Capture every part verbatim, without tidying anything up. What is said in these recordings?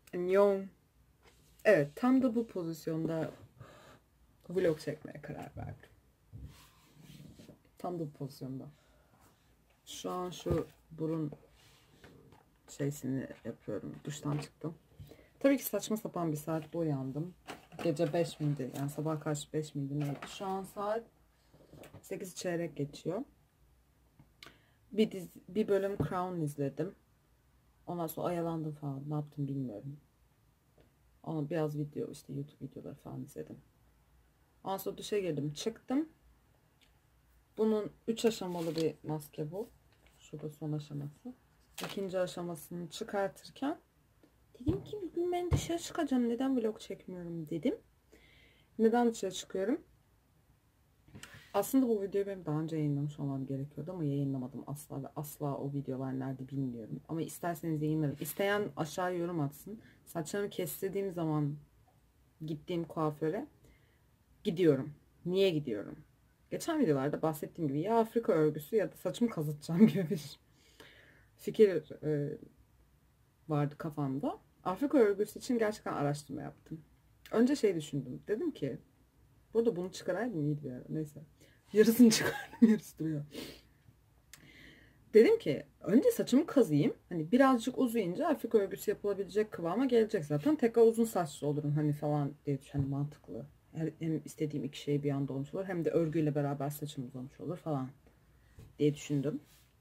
Yo. Evet, tam da bu pozisyonda vlog çekmeye karar verdim. Tam da bu pozisyonda. Şu an şu burun şeysini yapıyorum. Duştan çıktım. Tabii ki saçma sapan bir saatte uyandım. Gece beş miydi? Yani sabah karşı beş miydi neydi? Şu an saat sekiz çeyrek geçiyor. Bir, dizi, bir bölüm Crown izledim. Ondan sonra ayalandım falan. Ne yaptım bilmiyorum. Ama biraz video, işte YouTube videoları falan izledim. Ondan sonra duşa girdim, çıktım. Bunun üç aşamalı bir maske bu. Şurada son aşaması. İkinci aşamasını çıkartırken dedim ki bugün ben dışarı çıkacağım. Neden vlog çekmiyorum dedim. Neden dışarı çıkıyorum? Aslında bu videoyu benim daha önce yayınlamış olmam gerekiyordu ama yayınlamadım asla ve asla o videolar nerede bilmiyorum. Ama isterseniz yayınlarım. İsteyen aşağı yorum atsın. Saçlarımı kestirdiğim zaman gittiğim kuaföre gidiyorum. Niye gidiyorum? Geçen videolarda bahsettiğim gibi ya Afrika örgüsü ya da saçımı kazıtacağım gibi bir fikir e, vardı kafamda. Afrika örgüsü için gerçekten araştırma yaptım. Önce şey düşündüm. Dedim ki burada bunu çıkaraydım iyiydi ya. Neyse. Yarısını çıkardım, yarısı duruyor. Dedim ki önce saçımı kazıyayım. Hani birazcık uzayınca Afrika örgüsü yapılabilecek kıvama gelecek zaten. Tekrar uzun saçlı olurum hani falan diye düşün. Hani mantıklı. Hem istediğim iki şey bir anda olmuş olur. Hem de örgüyle beraber saçım uzamış olur falan diye düşündüm.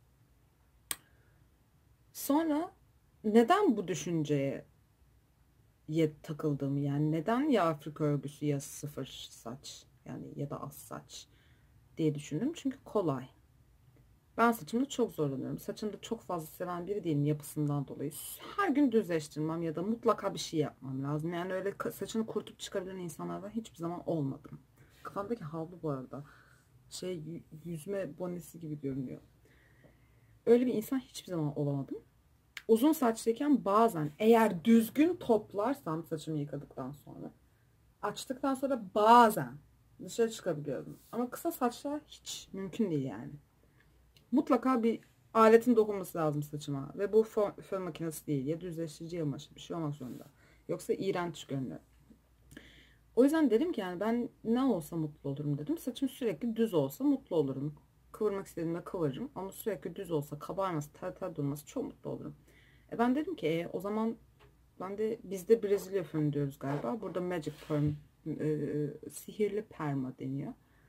Sonra neden bu düşünceye takıldığımı, yani neden ya Afrika örgüsü ya sıfır saç yani ya da az saç diye düşündüm. Çünkü kolay. Ben saçımda çok zorlanıyorum. Saçımda çok fazla seven biri değilim yapısından dolayı. Her gün düzleştirmem ya da mutlaka bir şey yapmam lazım. Yani öyle saçını kurutup çıkabilen insanlardan hiçbir zaman olmadım. Kafamdaki havlu bu arada şey yüzme bonesi gibi görünüyor. Öyle bir insan hiçbir zaman olamadım. Uzun saçlıyken bazen eğer düzgün toplarsam saçımı yıkadıktan sonra açtıktan sonra bazen dışarı çıkabiliyorum. Ama kısa saçlar hiç mümkün değil yani. Mutlaka bir aletin dokunması lazım saçıma. Ve bu fön, fön makinesi değil. Ya düzleştirici ya maşa bir şey olmak zorunda. Yoksa iğrenç görünüyor. O yüzden dedim ki yani ben ne olsa mutlu olurum dedim. Saçım sürekli düz olsa mutlu olurum. Kıvırmak istediğimde kıvırırım. Ama sürekli düz olsa, kabarması, tel tel durması çok mutlu olurum. E ben dedim ki e, o zaman ben de bizde Brezilya fönü diyoruz galiba. Burada Magic Perm, e, sihirli perma deniyor.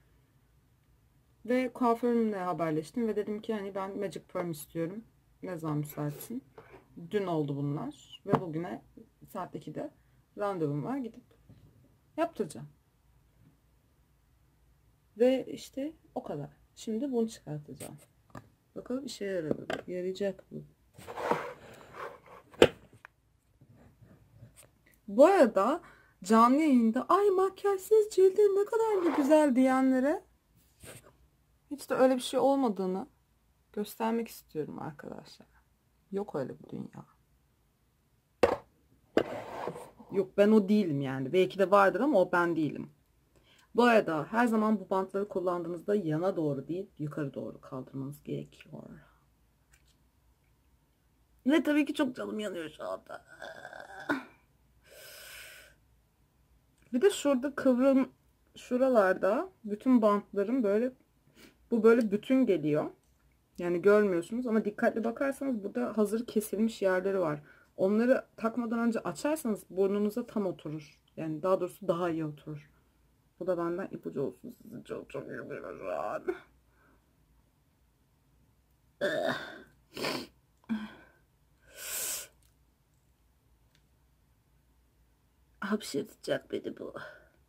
Ve kuaförümle haberleştim ve dedim ki hani ben Magic Perm istiyorum. Ne zaman müsaitsin? Dün oldu bunlar ve bugüne saat ikide randevum var, gidip yaptıracağım. Ve işte o kadar. Şimdi bunu çıkartacağım. Bakalım işe yaradı. Yarayacak bu. Bu arada canlı yayında ay makyajsız cildin ne kadar da güzel diyenlere hiç de öyle bir şey olmadığını göstermek istiyorum arkadaşlar. Yok öyle bir dünya. Yok ben o değilim yani. Belki de vardır ama o ben değilim. Bu arada her zaman bu bantları kullandığınızda yana doğru değil yukarı doğru kaldırmanız gerekiyor. Ve tabii ki çok canım yanıyor şu anda. Bir de şurada kıvrım şuralarda bütün bantlarım böyle bu böyle bütün geliyor. Yani görmüyorsunuz ama dikkatli bakarsanız burada hazır kesilmiş yerleri var. Onları takmadan önce açarsanız burnunuza tam oturur. Yani daha doğrusu daha iyi oturur. Bu da benden ipucu olsun. Sizi çok çok üzülüyorum şu an. Hapşırtacak beni bu.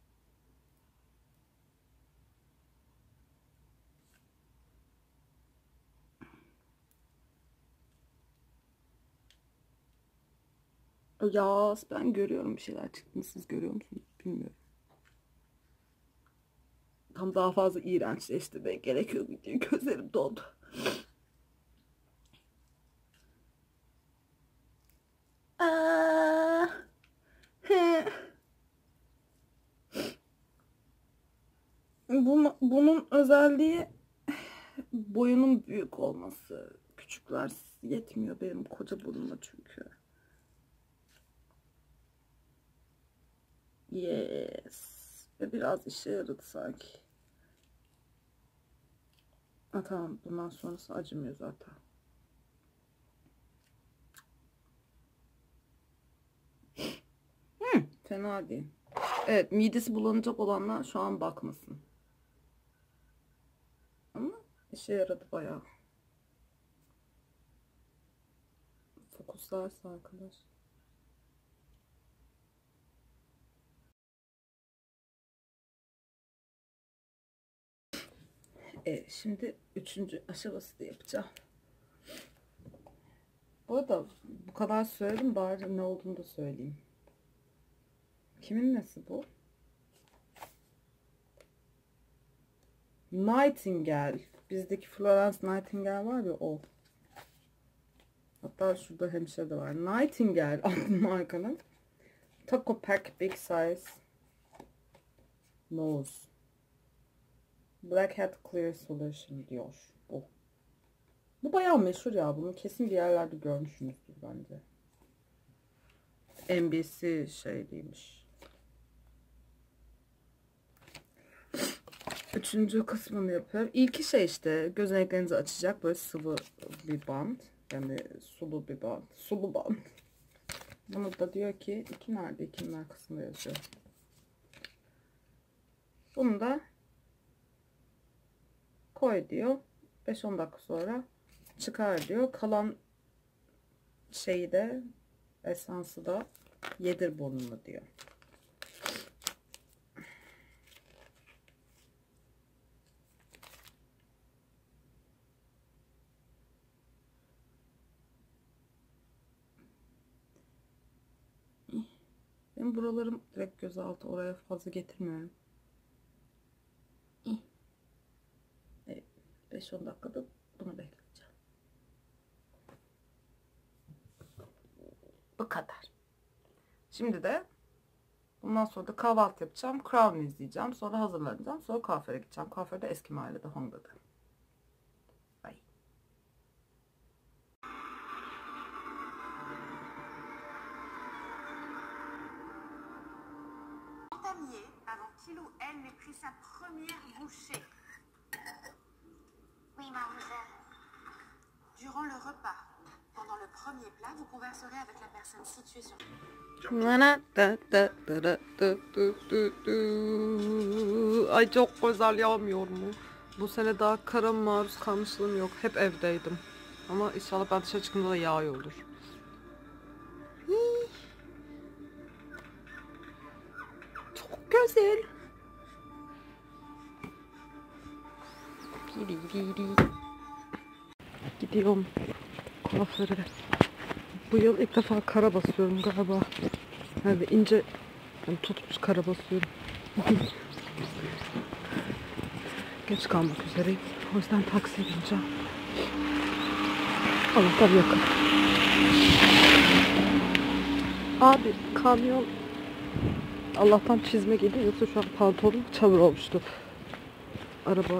Ya ben görüyorum bir şeyler çıktığını, siz görüyor musunuz bilmiyorum. Tam daha fazla iğrençleştirmeye gerekiyor diye gözlerim doldu. Aa, Bu, bunun özelliği boyunun büyük olması. Küçükler yetmiyor benim koca burnuma çünkü. Yes. Ve biraz işe yaradı sanki. Ha, tamam, bundan sonrası acımıyor zaten. Hmm, fena değil. Evet, midesi bulanacak olanlar şu an bakmasın. Ama işe yaradı bayağı. Fokuslarsa arkadaş. Evet, şimdi üçüncü aşaması da yapacağım. Bu arada bu kadar söyledim, bari ne olduğunu da söyleyeyim. Kimin nesi bu? Nightingale. Bizdeki Florence Nightingale var ya, o. Hatta şurada hemşire de var. Nightingale adlı markanın Taco Pack Big Size Nose Black Hat Clear Solution diyor bu. Bu bayağı meşhur ya. Bunu kesin bir yerlerde görmüşsünüzdür bence. N B C şeyliymiş. Üçüncü kısmını yapıyorum. İlki şey işte, gözeneklerinizi açacak böyle sıvı bir bant. Yani sulu bir bant. Sulu bant. Bunu da diyor ki iki nerede? İkinin arkasında yazıyor. Bunu da koy diyor. beş on dakika sonra çıkar diyor. Kalan şeyi de, esansı da yedir burnuna diyor. Benim buralarım direkt gözaltı, oraya fazla getirmiyorum. Evet, beş on dakikada bunu bekleyeceğim. Bu kadar. Şimdi de bundan sonra da kahvaltı yapacağım. Crown izleyeceğim. Sonra hazırlanacağım. Sonra kuaföre gideceğim. Kuaförde eski mahallede, Hongda'da. Bye. Avant qu'il ou elle n'ait pris sa première bouchée. Oui, mademoiselle. Durant le repas, pendant le premier plat, vous converserez avec la personne située sur... Ay çok güzel, yağmıyor mu? Bu sene daha kara maruz kalmışlığım yok. Hep evdeydim. Ama inşallah ben dışarı çıktığımda da yağıyordur. Çok güzel. Gidiyorum kuaföre. Bu yıl ilk defa kara basıyorum galiba. Yani ince yani tutmuş kara basıyorum. Geç kalmak üzereyim. O yüzden taksiye bineceğim. Allah'tan yakın. Abi kamyon, Allah'tan çizme geliyor, yoksa şu an pantolonum çamur olmuştu. Araba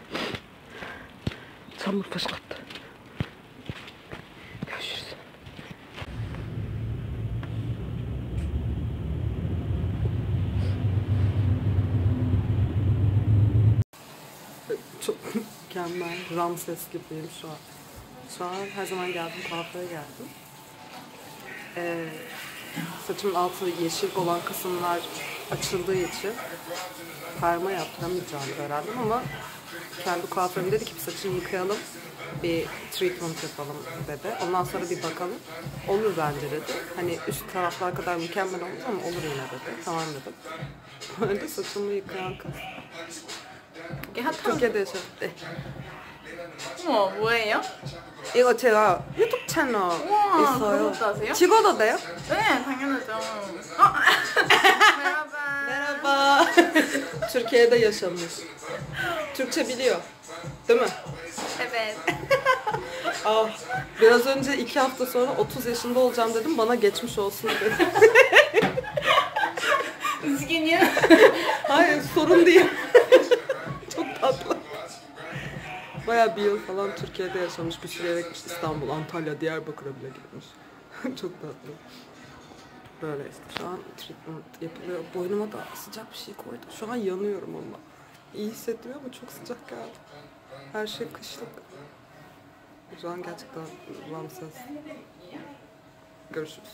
çamur fışkırttı. Görüşürüz. Çok mükemmel. Ramses gibiyim şu an. Şu an her zaman geldim, kuaföre geldim. Ee, saçımın altı yeşil olan kısımlar açıldığı için perma yaptıramayacağım öğrendim ama kendi kuaförüm dedi ki bir saçını yıkayalım, bir treatment yapalım dedi. Ondan sonra bir bakalım. Olur bence dedi. Hani üst taraflar kadar mükemmel olmaz ama olur yine dedi. Tamam dedim. Böyle saçımı yıkayan kız. Türkiye'de yaşadı. 어머, 뭐예요? 이거 제가 유튜브 채널 우와, 있어요. 그것도 아세요? 찍어도 돼요? 네, 당연하죠. 어? Merhaba. Merhaba. Türkiye'de yaşamış. Türkçe biliyor. Değil mi? Evet. Ah, biraz önce iki hafta sonra otuz yaşında olacağım dedim. Bana geçmiş olsun dedi. Üzgünüm. Hayır, sorun değil. Çok tatlı. Bayağı bir yıl falan Türkiye'de yaşamış. Bir sürü yere gitmiş. İstanbul, Antalya, Diyarbakır'a bile gitmiş. Çok tatlı. Böyle işte şu an treatment yapılıyor. Boynuma da sıcak bir şey koydu. Şu an yanıyorum ama. İyi hissettiriyor ama çok sıcak geldi. Her şey kışlık. Şu an gerçekten Ramses. Görüşürüz.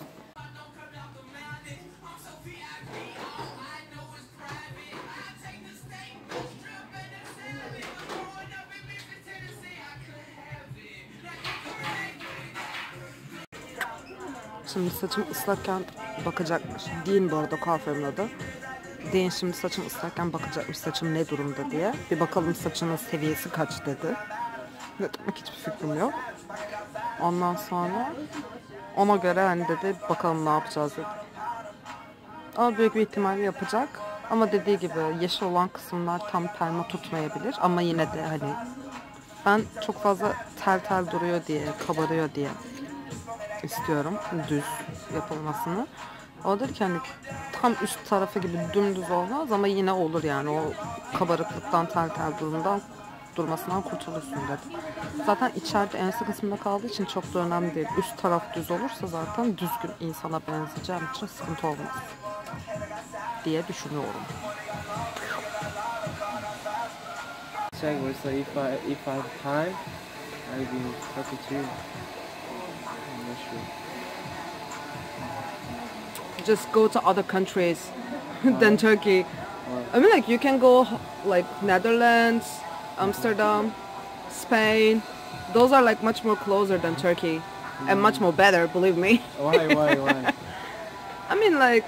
Şimdi saçım ıslakken bakacakmış. Dean bu arada kuaförümün adı. Dean şimdi saçım ıslakken bakacakmış saçım ne durumda diye. Bir bakalım saçının seviyesi kaç dedi. Ne demek hiçbir fikrim yok. Ondan sonra ona göre hani dedi bakalım ne yapacağız dedi. Ama büyük bir ihtimalle yapacak. Ama dediği gibi yeşil olan kısımlar tam perma tutmayabilir. Ama yine de hani ben çok fazla tel tel duruyor diye, kabarıyor diye istiyorum düz yapılmasını. O dedi ki hani tam üst tarafı gibi dümdüz olmaz ama yine olur yani o kabarıklıktan tel tel durumdan durmasından kurtulursun dedi. Zaten içeride ense kısmında kaldığı için çok da önemli değil. Üst taraf düz olursa zaten düzgün insana benzeyeceğim için sıkıntı olmaz diye düşünüyorum. Check was so if I if I have time, I'll be happy too. I'm not sure. Just go to other countries than Turkey. I mean, like you can go like Netherlands, Amsterdam, Spain. Those are like much more closer than Turkey, mm. and much more better. Believe me. Why? Why? Why? I mean, like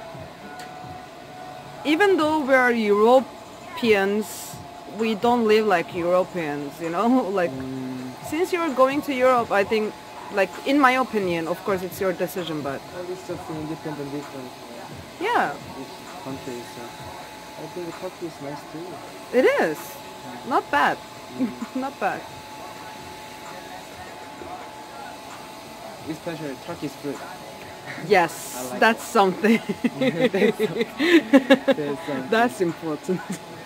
even though we are Europeans, we don't live like Europeans. You know, like Mm, since you're going to Europe, I think, like in my opinion, of course, it's your decision, but all this stuff is independent, different yeah, each country. So I think Turkey is nice too. it is not bad, not bad. Especially Turkish food. Yes, I like that's something. That's some- There's some- That's important.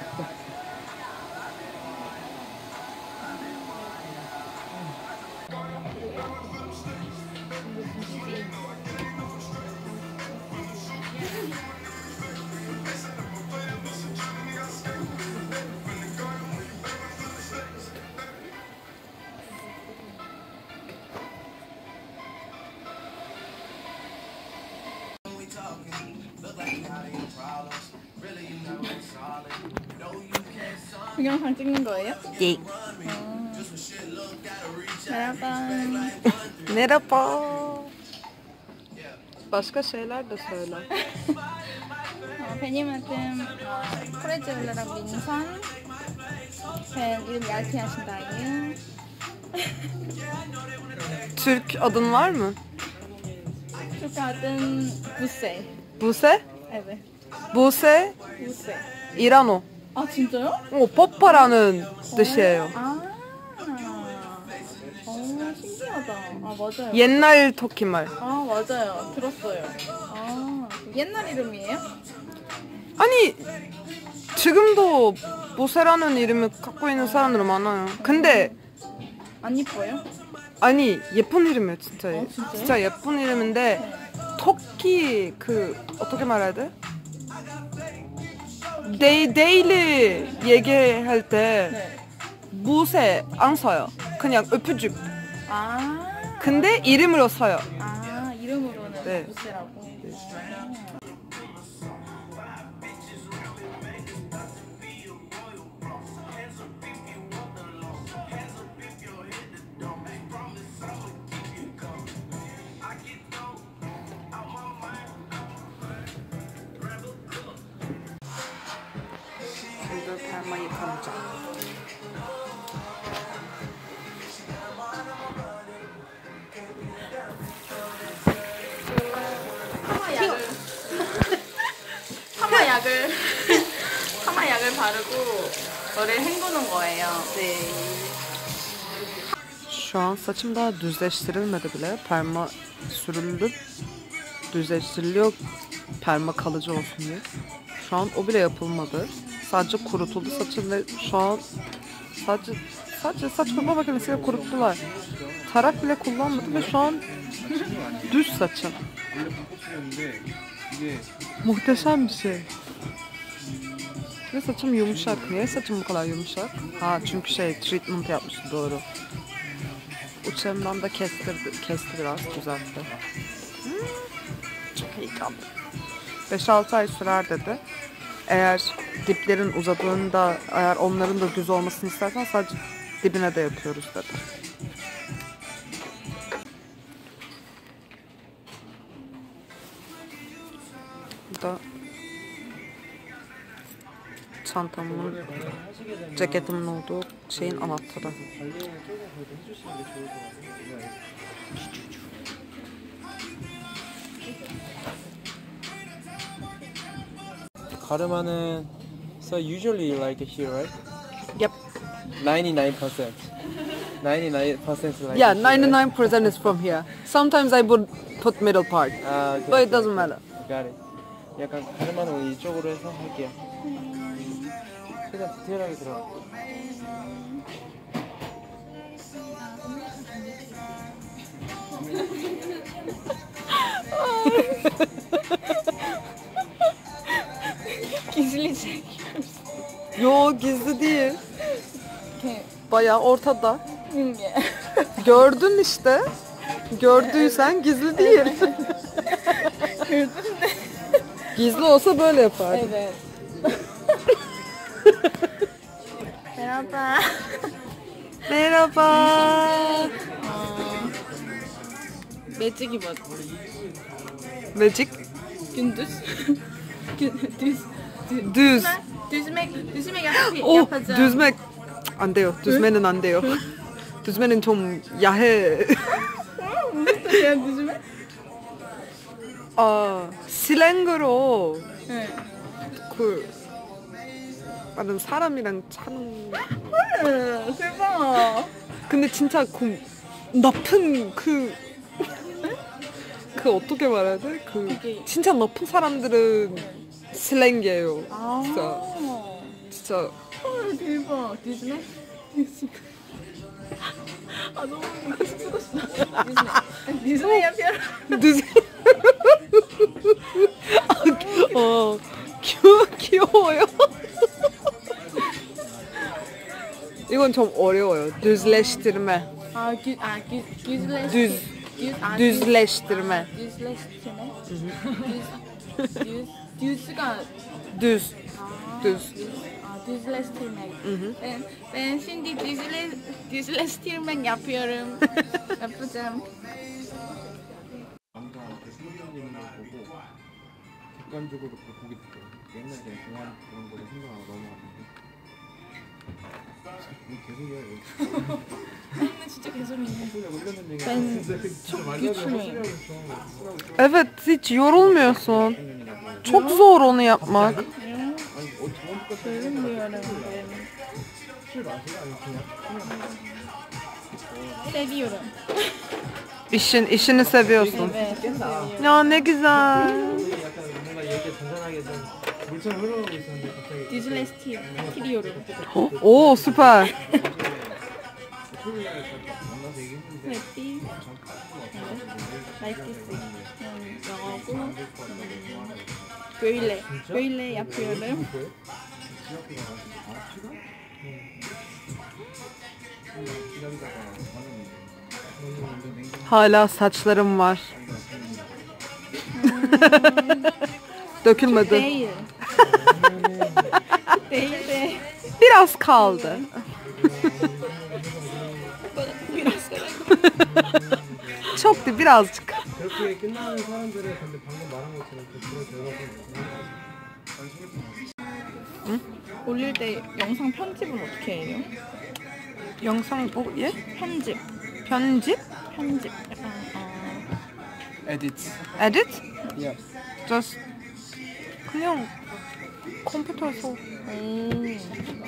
동영상 찍는 거예요? 예. Merhaba. Merhaba. Başka şeyler de söyle. 어, benim adım 코레즈 올라락 민선. Ben 이름 얇게 하신다요. Türk adın var mı? Türk adım Buse. Buse? Evet. Buse, Buse. İrano. 아 진짜요? 오, 뽀빠라는 뜻이에요. 아. 어 신기하다. 아 맞아요. 옛날 터키말. 아 맞아요. 들었어요. 아 옛날 이름이에요? 아니, 지금도 보세라는 이름을 갖고 있는 사람들 많아요. 근데 안 이뻐요? 아니, 예쁜 이름이에요, 진짜. 어, 진짜요? 진짜 예쁜 이름인데 터키 그 어떻게 말해야 돼? 데이, 데일리 얘기할 때 네. 무세 안 써요. 그냥 öpücük. 아. 근데 이름으로 써요. 아 이름으로는 네. 부세라고. 이걸 닮아 이감자. 파마약을 파마약을 파마약을 바르고 머리를 헹구는 거예요. 네. Şu an saçım daha düzleştirilmedi bile. Perma sürülüp düzleştiriliyor perma kalıcı olsun diye. Şu an o bile yapılmadı. Sadece kurutuldu saçım ve şu an sadece sadece saç kurutma makinesiyle kuruttular. Tarak bile kullanmadı ve şu an düz saçım. 원래 바꿔주는데 이게 Muhteşem bir şey. Ve saçım yumuşak. Niye saçım bu kadar yumuşak? Ha çünkü şey treatment yapmıştı doğru. Uçlarımdan da kestirdi, kesti biraz, düzeltti. Hmm, çok iyi kaldı. beş altı ay sürer dedi. Eğer diplerin uzadığında, eğer onların da düz olmasını istersen sadece dibine de yapıyoruz dedi. Bu da çantamın, ceketimin olduğu şeyin anahtarı. 가르마는 so usually like here, right? Yep. ninety-nine percent. ninety-nine percent like Yeah, here, right? ninety-nine percent is from here. Sometimes I would put middle part, 아, okay, but it okay, doesn't okay. matter. Got it. 약간 가르마는 오늘 이쪽으로 해서 할게요. 최대한 디테일하게 들어가. Gizli çekiyoruz. Yo gizli değil. Okey. Bayağı ortada. Bilmiyorum. Gördün işte. Gördüysen gizli değil. Gizli olsa böyle yapardım. Evet. Merhaba. Merhaba. Bece gibi. Magic. Gündüz. Gün- düz. Düz. Düz. Düzmek, düzmek yap Oh, yapacağım. düzmek. 안 돼요. düzme는 안 돼요. düzme는 좀 야해. Ya düzmek? 아, 슬랭으로 Evet. 그 나는 사람이랑 차는. 헐, 대박. 근데 진짜 그 나쁜 그. 그 어떻게 말해야 돼? 그 그게- 진짜 높은 사람들은 슬랭이에요. 아. 진짜 진짜 헐, 대박. düzmek? düzmek. 아, 너무 이렇게 쓰고 싶다. düzmek. düzmek yapıyorum. düz. 어 귀여 귀여워요. 이건 좀 어려워요. düzleştirme. 아, güz, 아, güz, güzleş. Düz. Düz, 아, düzleştirme. düzleştirme. düz, düz, düz가 düz. 아, düz. 아, düzleştirmek. Ben, ben şimdi düzle, düzleştirmek yapıyorum. yapacağım. 남자 선생님인 걸 보고 객관적으로 그 보게 됐어요. 옛날 그냥 동안 그런 거를 생각하고 넘어갔는데 뭐 계속이야 이거. 근데 진짜 개소리네. 소리가 올렸는 얘기가 Ben 진짜 말도 안 güçlüyüm. Evet hiç yorulmuyorsun. Çok zor onu yapmak. 아니 어 저번부터 Görünmüyorum ben. 술 마시고 아니 그냥 Seviyorum. İşin işini seviyorsun. Evet, seviyorum. Ya ne güzel. 약간 뭔가 얘기 잔잔하게 좀 물처럼 흘러가고 있었는데 갑자기 düzleştiriyorum. Oo süper. 토요일 날 만나서 얘기했는데 Evet, değil. Like this. Yani 영어고 음, böyle böyle yapıyorum. Hala saçlarım var. Dökülmedi. Değil. değil de. Biraz kaldı. Biraz da. Çok değil birazcık. 그렇게 끝나는 사람들은 근데 방금 말한 것처럼 또 그런 결과가 올릴 때 영상 편집은 어떻게 해요? 영상 뭐 예? 편집. 편집? 편집. 약간 어. edit. Edit? Yes. Just 그냥 컴퓨터에서 음.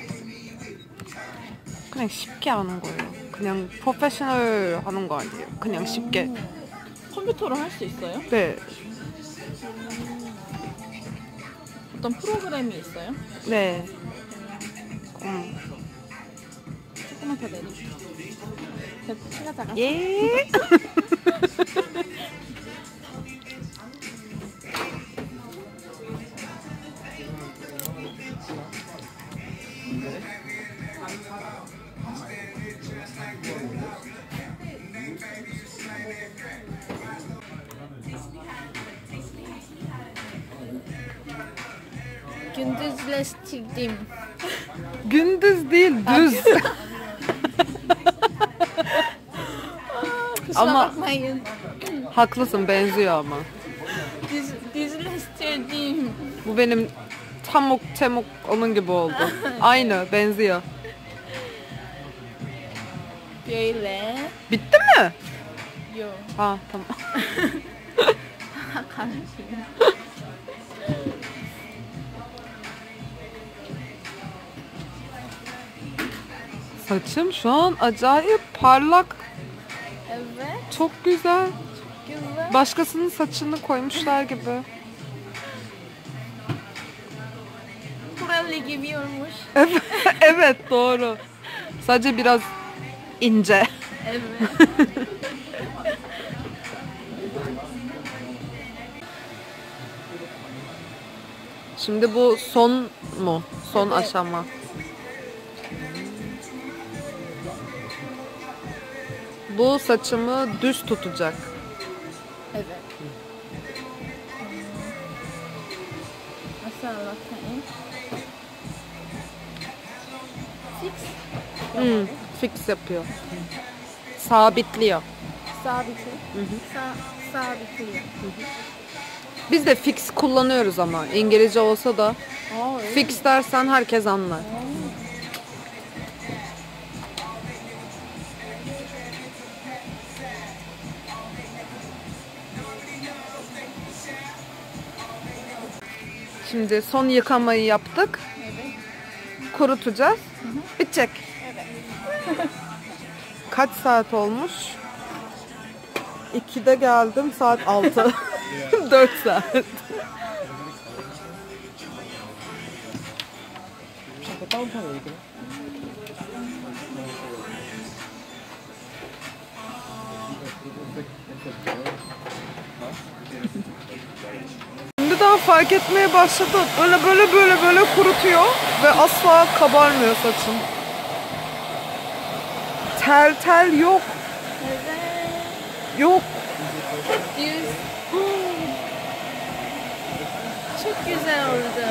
그냥 쉽게 하는 거예요. 그냥 프로페셔널 하는 거 아니에요. 그냥 쉽게. 컴퓨터로 할 수 있어요? 네. 어떤 프로그램이 있어요? 네. 음. 조금만 더 내려주세요. 제 키가 작아서. 예. gündüzleştirdim. Gündüz değil, düz. Kusura Ama- bakmayın. Haklısın, benziyor ama. Düz, düzleştirdim. Bu benim tamuk temuk onun gibi oldu. Aynı, benziyor. Böyle. Bitti mi? Yok. Ha, tamam. Karışıyor. Saçım şu an acayip parlak. Evet. Çok güzel. Güzel. Başkasının saçını koymuşlar gibi. Kurallı gibi olmuş. Evet, doğru. Sadece biraz ince. Evet. Şimdi bu son mu? Son Evet. aşama. Bu saçımı düz tutacak. Evet. Nasıl anlatayım? Fix. Hmm, fix yapıyor. Sabitliyor. Sabiti. Sa sabitliyor. Biz de fix kullanıyoruz ama İngilizce olsa da Aa, öyle. fix dersen herkes anlar. Şimdi son yıkamayı yaptık. Evet. Kurutacağız. Bitecek. Evet. Kaç saat olmuş? ikide geldim, saat altı. dört saat. Şimdi daha fark etmeye başladı. Böyle böyle böyle böyle kurutuyor ve asla kabarmıyor saçım. Tel tel yok. Evet. Yok. Düz. Çok güzel oldu.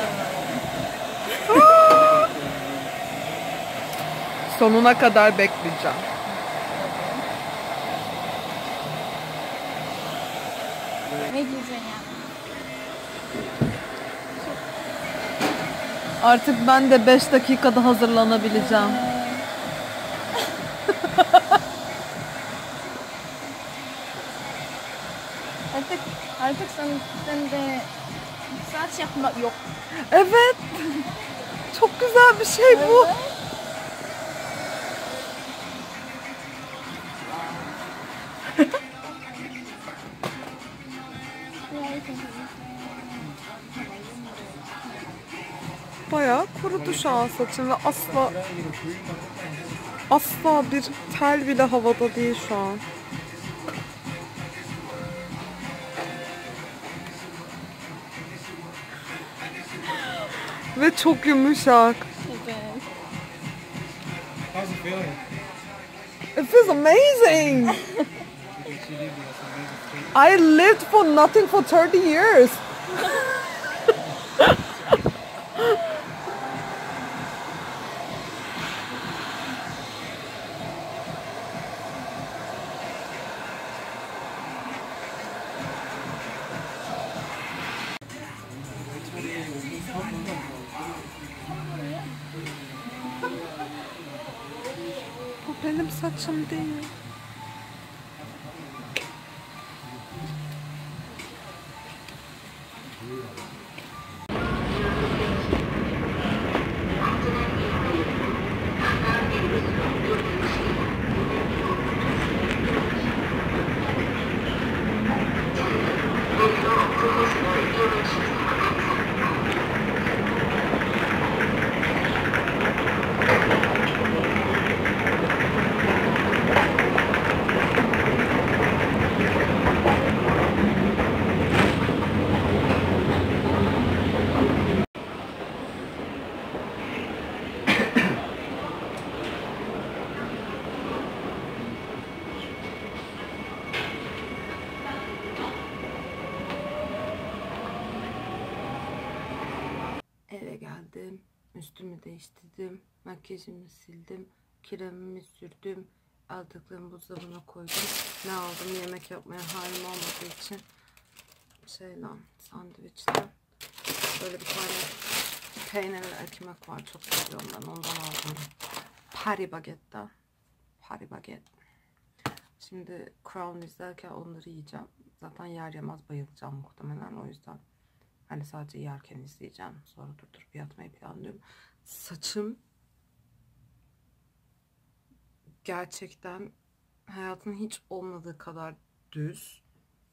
Sonuna kadar bekleyeceğim. Ne güzel yani. Artık ben de beş dakikada hazırlanabileceğim. Artık artık sen sen de saç yapmak yok. Evet. Çok güzel bir şey bu. Bayağı kurudu şu an saçım ve asla asla bir tel bile havada değil şu an. Ve çok yumuşak. Evet. How's it feeling? It feels amazing. I lived for nothing for thirty years. Bu benim saçım değil. eve geldim. Üstümü değiştirdim. Makyajımı sildim. Kremimi sürdüm. Aldıklarımı buzdolabına koydum. Ne aldım? Yemek yapmaya halim olmadığı için şeyle, sandviçle. Böyle bir tane peynirli ekmek var. Çok seviyorum ben. Ondan aldım. Paris Baguette'den. Paris Baguette. Şimdi Crown izlerken onları yiyeceğim. Zaten yer yemez bayılacağım muhtemelen. O yüzden hani sadece yerken izleyeceğim. Sonra durdurup yatmayı planlıyorum. Saçım gerçekten hayatımın hiç olmadığı kadar düz.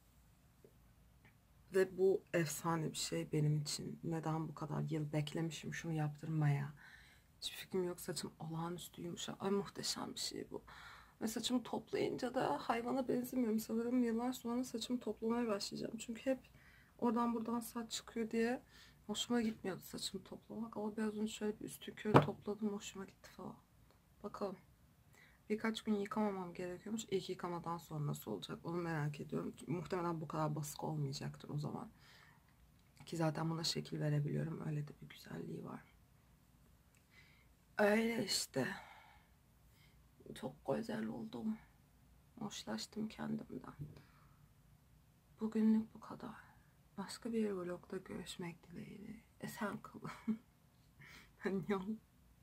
Ve bu efsane bir şey benim için. Neden bu kadar yıl beklemişim şunu yaptırmaya. Hiçbir fikrim yok. Saçım olağanüstü yumuşak. Ay muhteşem bir şey bu. Ve saçımı toplayınca da hayvana benzemiyorum. Sanırım yıllar sonra saçımı toplamaya başlayacağım. Çünkü hep oradan buradan saç çıkıyor diye hoşuma gitmiyordu saçımı toplamak. Ama biraz önce şöyle bir üstü körü topladım. Hoşuma gitti falan. Bakalım. Birkaç gün yıkamamam gerekiyormuş. İlk yıkamadan sonra nasıl olacak onu merak ediyorum. Muhtemelen bu kadar basık olmayacaktır o zaman. Ki zaten buna şekil verebiliyorum. Öyle de bir güzelliği var. Öyle işte. Çok güzel oldum. Hoşlaştım kendimden. Bugünlük bu kadar. Başka bir vlogda görüşmek dileğiyle. Esen kalın. Annyeong.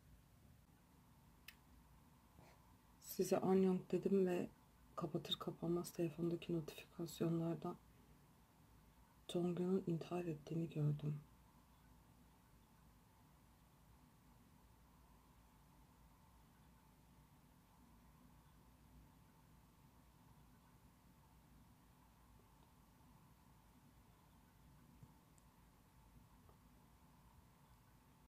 Size annyeong dedim ve kapatır kapanmaz telefondaki notifikasyonlardan Jonghyun'un intihar ettiğini gördüm.